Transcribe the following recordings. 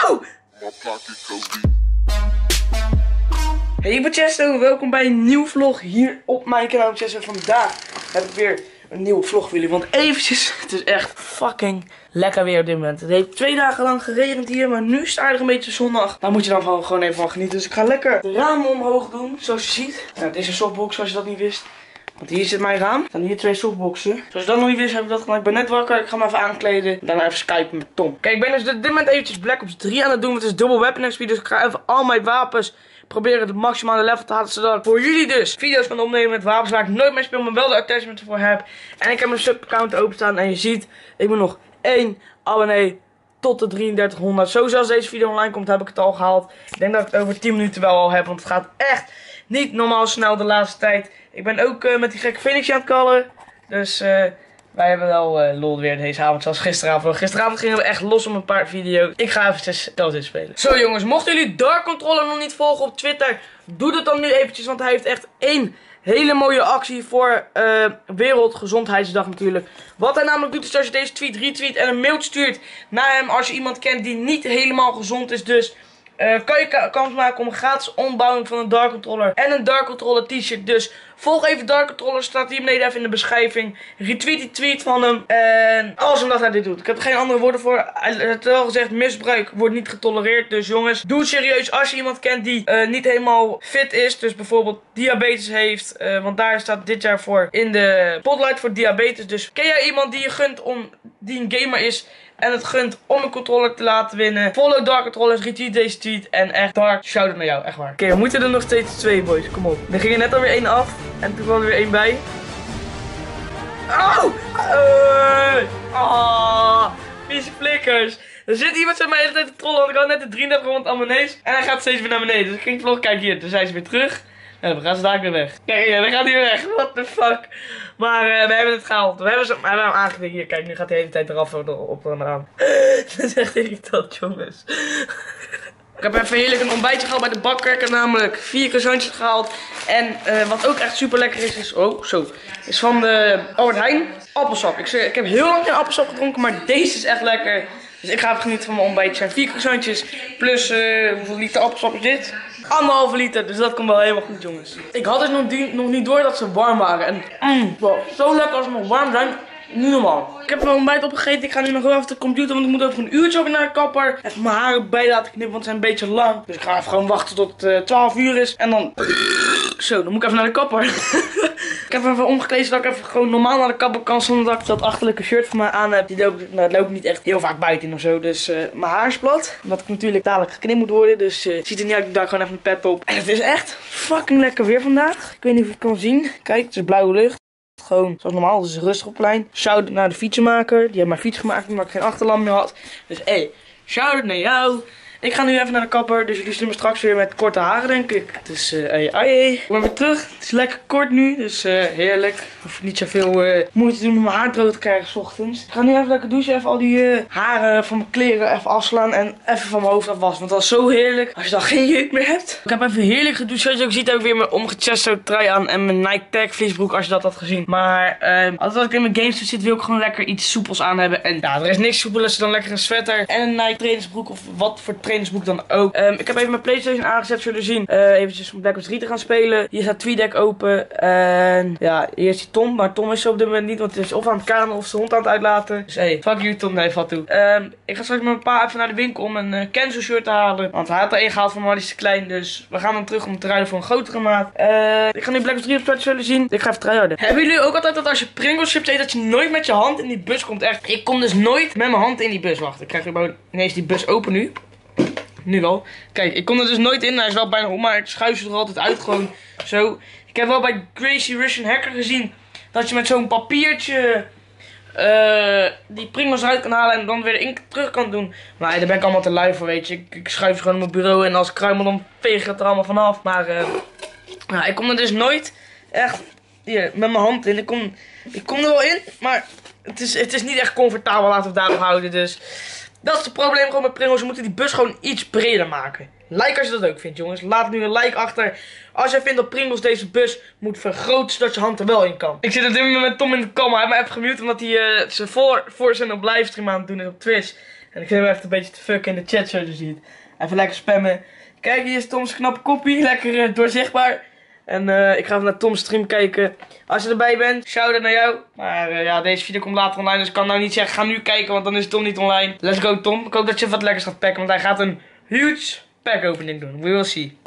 Oh! Hey, ik ben Chesto. Welkom bij een nieuwe vlog hier op mijn kanaal Chesto. Vandaag heb ik weer een nieuwe vlog voor jullie. Want eventjes, het is echt fucking lekker weer op dit moment. Het heeft 2 dagen lang geregend hier, maar nu is het eigenlijk een beetje zonnig. Daar moet je dan gewoon even van genieten. Dus ik ga lekker de ramen omhoog doen, zoals je ziet. Nou, dit is een softbox, als je dat niet wist. Want hier zit mijn raam. Er staan hier 2 softboxen. Zoals je dat nog niet wist, heb ik dat gedaan. Ik ben net wakker. Ik ga me even aankleden. Daarna even skypen met Tom. Kijk, ik ben dus op dit moment eventjes Black Ops 3 aan het doen. Want het is dubbel weapon XP. Dus ik ga even al mijn wapens proberen het maximale level te halen. Zodat ik voor jullie dus video's kan opnemen met wapens waar ik nooit mee speel. Maar wel de attachments ervoor heb. En ik heb mijn sub-account openstaan. En je ziet, ik moet nog 1 abonnee tot de 3300. Sowieso als deze video online komt, heb ik het al gehaald. Ik denk dat ik het over 10 minuten wel al heb. Want het gaat echt niet normaal snel de laatste tijd. Ik ben ook met die gekke Phoenix aan het callen. Dus wij hebben wel lol weer deze avond, zoals gisteravond. Gisteravond gingen we echt los om een paar video's. Ik ga eventjes Dota spelen. Zo jongens, mochten jullie Dark Controller nog niet volgen op Twitter, doe dat dan nu eventjes. Want hij heeft echt 1 hele mooie actie voor Wereldgezondheidsdag natuurlijk. Wat hij namelijk doet is als je deze tweet retweet en een mail stuurt naar hem als je iemand kent die niet helemaal gezond is. Dus kan je kans maken om een gratis ombouwing van een Dark Controller en een Dark Controller t-shirt. Dus volg even Dark Controller, staat hier beneden even in de beschrijving. Retweet die tweet van hem en als hem dat hij dit doet. Ik heb er geen andere woorden voor. Hij heeft wel gezegd, misbruik wordt niet getolereerd. Dus jongens, doe het serieus als je iemand kent die niet helemaal fit is. Dus bijvoorbeeld diabetes heeft. Want daar staat dit jaar voor in de spotlight voor diabetes. Dus ken jij iemand die je gunt die een gamer is en het gunt om een controller te laten winnen? Follow Dark Controllers, retweet deze tweet. En echt Dark, shout-out naar jou, echt waar. Oké, we moeten er nog steeds 2, boys, kom op. Er ging er net alweer 1 af en toen kwam er weer 1 bij. Oh! Vieze flikkers. Er zit iemand bij mij de hele tijd te trollen, want ik had net de 3300 abonnees. En hij gaat steeds weer naar beneden. Dus ik ging vlog, kijk hier, toen zijn ze weer terug. En dan gaan ze daar weer weg. Kijk hier, dan gaat hij weer weg. What the fuck. Maar we hebben het gehaald. We hebben hem aangetikt. Hier, kijk, nu gaat hij de hele tijd eraf op en aan. Dat is echt irritant, jongens. Ik heb even heerlijk een ontbijtje gehaald bij de bakker. Ik heb namelijk 4 croissantjes gehaald. En wat ook echt super lekker is, is van de Albert Heijn appelsap. Ik heb heel lang geen appelsap gedronken, maar deze is echt lekker. Dus ik ga even genieten van mijn ontbijtje. Het zijn 4 croissantjes plus hoeveel liter appelsap is dit? 1,5 liter, dus dat komt wel helemaal goed, jongens. Ik had dus nog niet door dat ze warm waren. En wow, zo lekker als ze nog warm zijn. Niet normaal. Ik heb mijn ontbijt opgegeten. Ik ga nu nog wel even op de computer, want ik moet over een uurtje op naar de kapper. Even mijn haren bij laten knippen, want ze zijn een beetje lang. Dus ik ga even gewoon wachten tot 12 uur is. En dan zo, dan moet ik even naar de kapper. Ik heb even omgekleed, zodat ik even gewoon normaal naar de kapper kan, zonder dat ik dat achterlijke shirt van mij aan heb. Die loopt niet echt heel vaak buiten of zo. Dus mijn haar is plat. Omdat ik natuurlijk dadelijk geknipt moet worden. Dus ziet er niet uit, ik daar gewoon even een pet op. En het is echt fucking lekker weer vandaag. Ik weet niet of je het kan zien. Kijk, het is blauwe lucht. Gewoon zoals normaal, het is rustig op plein. Shout-out naar de fietsenmaker. Die heeft mijn fiets gemaakt omdat ik geen achterlamp meer had. Dus hey, shout-out naar jou. Ik ga nu even naar de kapper, dus jullie zien me straks weer met korte haren, denk ik. Dus ik ben weer terug. Het is lekker kort nu, dus heerlijk. Hoef niet zoveel moeite te doen om mijn haar droog te krijgen 's ochtends. Ik ga nu even lekker douchen, even al die haren van mijn kleren even afslaan en even van mijn hoofd afwassen. Want dat is zo heerlijk als je dan geen jeuk meer hebt. Ik heb even heerlijk gedoucht. Zoals je ook ziet heb ik weer mijn omgechesto trui aan en mijn Nike Tag vliesbroek, als je dat had gezien. Maar altijd als ik in mijn games zit, wil ik gewoon lekker iets soepels aan hebben. En ja, er is niks soepeler dan lekker een sweater en een Nike trainingsbroek of wat voor trainingsboek dan ook. Ik heb even mijn PlayStation aangezet, zullen jullie zien. Eventjes om Black Ops 3 te gaan spelen. Hier staat TweetDeck open. En ja, hier is die Tom. Maar Tom is zo op dit moment niet, want hij is of aan het kanen of zijn hond aan het uitlaten. Dus hey, fuck you Tom. Nee, vat toe. Ik ga straks met mijn pa even naar de winkel om een Kenzo shirt te halen. Want hij had er 1 gehaald van maar die is te klein. Dus we gaan dan terug om te ruilen voor een grotere maat. Ik ga nu Black Ops 3 opstarten, zullen jullie zien. Ik ga even tryharden. Hebben jullie ook altijd dat als je Pringles chips eet, dat je nooit met je hand in die bus komt? Echt, ik kom dus nooit met mijn hand in die bus. Wacht, ik krijg ineens die bus open nu. Nu wel. Kijk, ik kom er dus nooit in. Hij is wel bijna om, maar ik schuif ze er altijd uit. Gewoon zo. Ik heb wel bij Crazy Russian Hacker gezien dat je met zo'n papiertje die Pringles eruit kan halen en dan weer de inkt terug kan doen. Maar daar ben ik allemaal te lui voor, weet je. Ik schuif ze gewoon op mijn bureau en als ik kruimel dan veeg ik het er allemaal vanaf. Maar nou, ik kom er dus nooit echt hier, met mijn hand in. Ik kom er wel in, maar het is niet echt comfortabel. Laten we het daarop houden. Dus dat is het probleem gewoon met Pringles. We moeten die bus gewoon iets breder maken. Like als je dat ook vindt, jongens. Laat nu een like achter als jij vindt dat Pringles deze bus moet vergroten, zodat je hand er wel in kan. Ik zit op dit moment met Tom in de kamer. Hij heeft me even gemute omdat hij zijn voor zijn op livestream aan het doen is op Twitch. En ik zit hem even een beetje te fucken in de chat, zoals je ziet. Even lekker spammen. Kijk, hier is Tom's knappe koppie. Lekker doorzichtbaar. En ik ga even naar Tom's stream kijken. Als je erbij bent, shout-out naar jou. Maar ja, deze video komt later online. Dus ik kan nou niet zeggen, ga nu kijken, want dan is Tom niet online. Let's go, Tom. Ik hoop dat je wat lekkers gaat packen, want hij gaat een huge pack opening doen. We will see.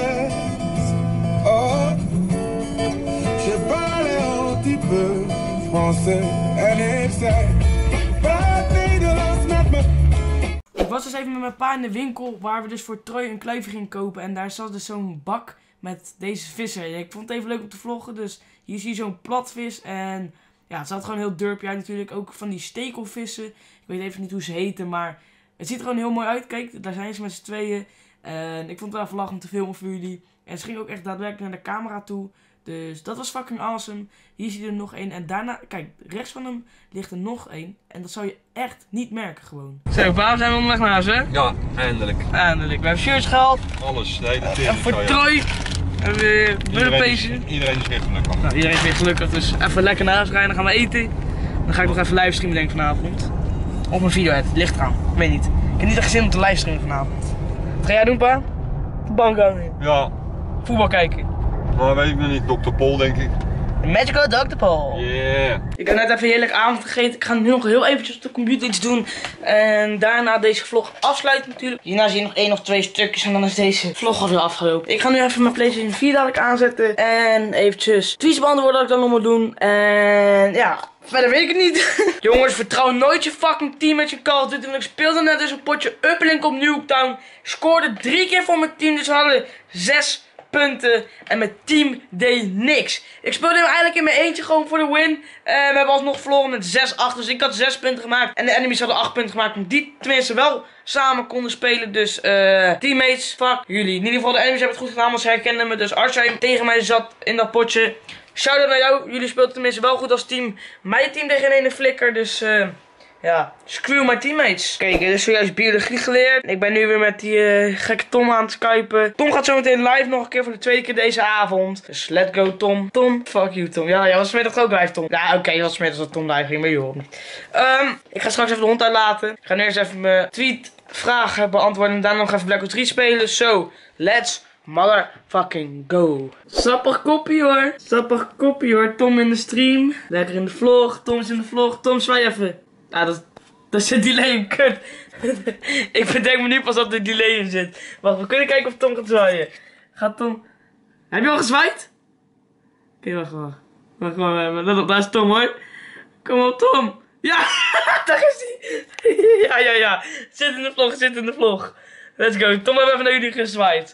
Ik was dus even met mijn pa in de winkel waar we dus voor Troy een kluifje gingen kopen. En daar zat dus zo'n bak met deze vissen. Ik vond het even leuk om te vloggen. Dus hier zie je zo'n platvis. En ja, het zat gewoon heel derpje uit natuurlijk. Ook van die stekelvissen. Ik weet even niet hoe ze heten, maar het ziet er gewoon heel mooi uit. Kijk, daar zijn ze met z'n tweeën. En ik vond het wel even lachen om te filmen voor jullie. En ze gingen ook echt daadwerkelijk naar de camera toe. Dus dat was fucking awesome. Hier zie je er nog één. En daarna, kijk, rechts van hem ligt er nog één. En dat zou je echt niet merken gewoon. Zo, waarom zijn we onderweg naar huis, hè? Ja, eindelijk. Eindelijk. We hebben shirts gehaald. Alles. Nee, dat En voor Troy. En weer iedereen is weer gelukkig. Nou, iedereen is weer gelukkig. Dus even lekker naar huis rijden. Dan gaan we eten. Dan ga ik nog even livestreamen denk ik vanavond. Of mijn video het ligt eraan. Ik weet niet. Ik heb niet echt zin om te livestreamen vanavond. Wat ga jij doen, pa? Op de bank hangen. Ja. Voetbal kijken. Maar weet ik nog niet, Dr. Paul denk ik. Magical Dr. Paul. Yeah. Ik heb net even een heerlijk avond gegeten. Ik ga nu nog heel eventjes op de computer iets doen. En daarna deze vlog afsluiten natuurlijk. Hierna zie je nog 1 of 2 stukjes en dan is deze vlog alweer afgelopen. Ik ga nu even mijn PlayStation 4 dadelijk aanzetten. En eventjes tweets beantwoorden dat ik dan nog moet doen. En ja, verder weet ik het niet. Jongens, vertrouw nooit je fucking team met je Call of Duty. Ik speelde net dus een potje Uplink op Nuketown. Scoorde 3 keer voor mijn team. Dus we hadden 6 punten en mijn team deed niks. Ik speelde hem eigenlijk in mijn eentje gewoon voor de win. We hebben alsnog verloren met 6-8. Dus ik had 6 punten gemaakt. En de enemies hadden 8 punten gemaakt. Om die tenminste wel samen konden spelen. Dus teammates, fuck jullie. In ieder geval de enemies hebben het goed gedaan. Want ze herkenden me. Dus als jij tegen mij zat in dat potje, shout-out naar jou. Jullie speelden tenminste wel goed als team. Mijn team tegen een flikker. Dus ja, screw my teammates. Kijk, er is zojuist biologie geleerd. Ik ben nu weer met die gekke Tom aan het skypen. Tom gaat zo meteen live nog een keer voor de tweede keer deze avond. Dus let's go, Tom. Tom, fuck you, Tom. Ja, jij was vanmiddag ook live, Tom. Ja, oké, je was vanmiddag dat Tom live ging, maar joh. Ik ga straks even de hond uitlaten. Ik ga nu eerst even mijn tweet vragen beantwoorden. En daarna nog even Black Ops 3 spelen. So, let's motherfucking go. Sappig koppie hoor. Sappig koppie hoor. Tom in de stream. Lekker in de vlog. Tom is in de vlog. Tom, zwaai even. Ah, daar zit delay in, kut. Ik bedenk me nu pas dat er delay in zit. Wacht, we kunnen kijken of Tom gaat zwaaien. Gaat Tom... Heb je al gezwaaid? Oké, wacht. Wacht, daar is Tom hoor. Kom op, Tom. Ja, daar is hij. Ja. Zit in de vlog. Let's go. Tom heeft even naar jullie gezwaaid.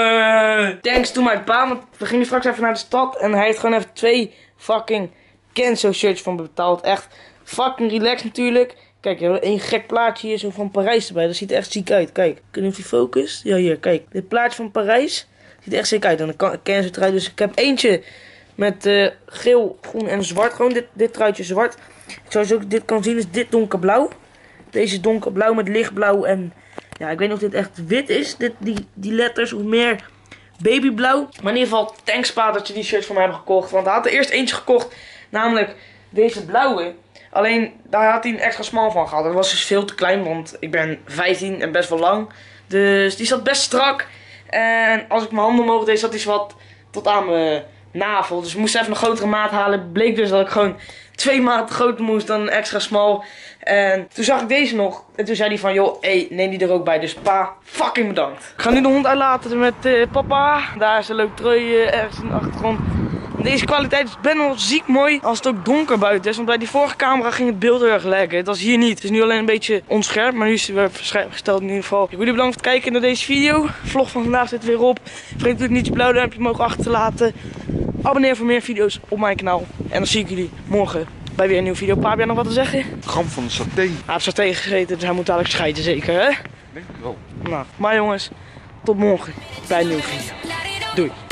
Thanks to mijn pa, want we gingen straks even naar de stad. En hij heeft gewoon even 2 fucking Kenzo shirts van betaald. Echt fucking relaxed natuurlijk. Kijk, je hebt 1 gek plaatje hier zo van Parijs erbij. Dat ziet er echt ziek uit. Kijk, kun je of die focust? Ja, hier, kijk. Dit plaatje van Parijs ziet er echt ziek uit. En dan Kenzo trui. Dus ik heb eentje met geel, groen en zwart. Gewoon dit truitje zwart. Zoals je ook dit kan zien is dit donkerblauw. Deze is donkerblauw met lichtblauw. En ja, ik weet niet of dit echt wit is. Die letters of meer babyblauw. Maar in ieder geval, thanks pa dat je die shirts voor mij hebt gekocht. Want hij had er eerst eentje gekocht. Namelijk deze blauwe. Alleen daar had hij een extra smal van gehad. Dat was dus veel te klein, want ik ben 15 en best wel lang. Dus die zat best strak. En als ik mijn handen omhoog deed, zat hij wat tot aan mijn navel. Dus ik moest even een grotere maat halen. Bleek dus dat ik gewoon 2 maten groter moest dan een extra smal. En toen zag ik deze nog. En toen zei hij van, joh, neem die er ook bij. Dus pa, fucking bedankt. Ik ga nu de hond uitlaten met papa. Daar loopt Troy ergens in de achtergrond. Deze kwaliteit is best wel ziek mooi als het ook donker buiten is. Want bij die vorige camera ging het beeld heel erg lekker. Het was hier niet. Het is nu alleen een beetje onscherp. Maar nu is het weer scherp gesteld in ieder geval. Ik wil jullie bedankt voor het kijken naar deze video. De vlog van vandaag zit weer op. Vergeet natuurlijk niet je blauwe duimpje omhoog achter te laten. Abonneer voor meer video's op mijn kanaal. En dan zie ik jullie morgen bij weer een nieuwe video. Pa, heb jij nog wat te zeggen? Gram van de saté. Hij heeft saté gegeten, dus hij moet dadelijk scheiden zeker, hè? Denk ik wel. Nou, maar jongens, tot morgen bij een nieuwe video. Doei.